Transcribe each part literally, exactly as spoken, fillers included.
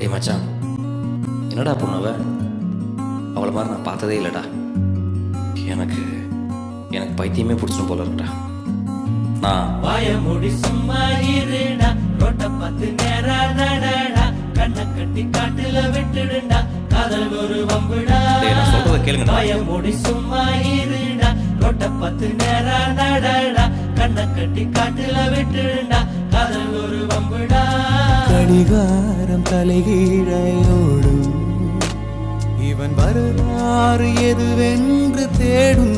டேய் மச்சான், என்னடா பொண்ணவ? அவளை மாதிரி நான் பார்த்ததே இல்லைடா. எனக்கு எனக்கு பைத்தியமே பிடிச்சிடும் போல இருக்கடா. நான் வாய மூடி சும்மா இருடா, ரோட்ட பார்த்து நேரா நடடா, கண்ணை கட்டி காட்டுல விட்டுடுடா, காதல் ஒரு வம்புடா. டேய் நான் சொல்றத கேளுங்கடா. வாய மூடி சும்மா இருடா, ரோட்ட பார்த்து நேரா நடடா, கண்ணை கட்டி காட்டுல விட்டுடுடா, காதல் ஒரு வம்புடா. கடிகாரம் தலைகீழையோடும், இவன் வரலாறு எதுவென்று தேடும்,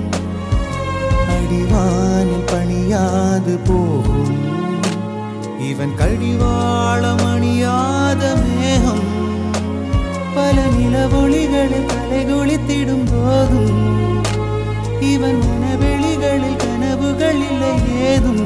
அடிவானில் பணியாது போகும், இவன் கடிவாளம் அணியாத மேகம், பல நிலவொளிகளில் தலைகுளித்திடும் போதும், இவன் மனவெளிகளில் கனவுகள் இல்லை ஏதும்,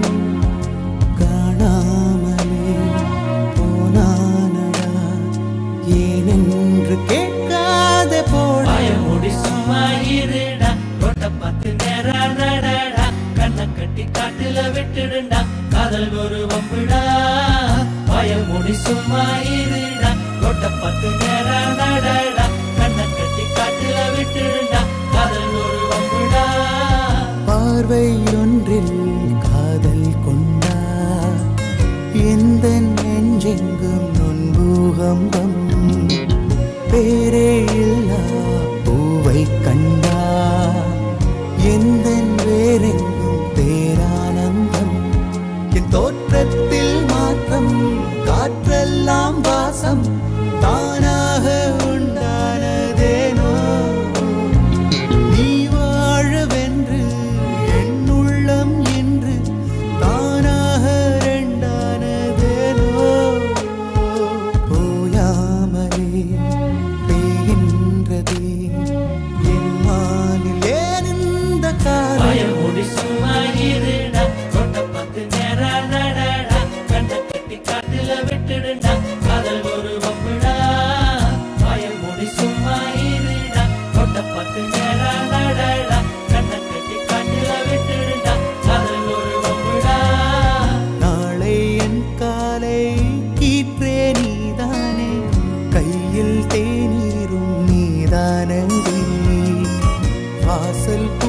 காணாமலே போனானடா ஏனென்று கேட்காத போட. வாய மூடி சும்மா இருடா, ரோட்ட பார்த்து நேரா நடடா, கண்ணை கட்டி காட்டுல விட்டுடுடா, காதல் ஒரு வம்புடா. வாய மூடி சும்மா இருடா, ரோட்ட பார்த்து நேரா நடடா, கண்ணை கட்டி காட்டுல விட்டுடுடா, காதல் ஒரு வம்புடா. பார்வை ஒன்றில் காதல் கொண்டா, எந்த நெஞ்செங்கும் நொன்பூகம்பம், பேரே இல்லா பூவை கண்டா, எந்த வேறெங்கும் பேரானந்தம், என் தோற்றத்தில் மாற்றம், காற்றெல்லாம் வாசம், தானாக உண்டானதேனோ, நீ வாழவென்று என் உள்ளம் என்று தானாக ரெண்டானதேனோ, ஓயாமலே பெய்கின்றதே என் மானில் ஏன் இந்த காலம். வாய மூடி சும்மா இருடா, ரோட்ட பார்த்து நேரா நடடா, கண்ணை கட்டி காட்டுல விட்டுடுடா, காதல் ஒரு வம்புடா. வாய மூடி சும்மா இருடா, ரோட்ட பார்த்து நேரா நடடா, கண்ணை கட்டி காட்டுல விட்டுடுடா, காதல் ஒரு வம்புடா. நாளை என் காலை கீற்றே நீதானே, கையில் தேநீரும் நீதானடி, வாசல்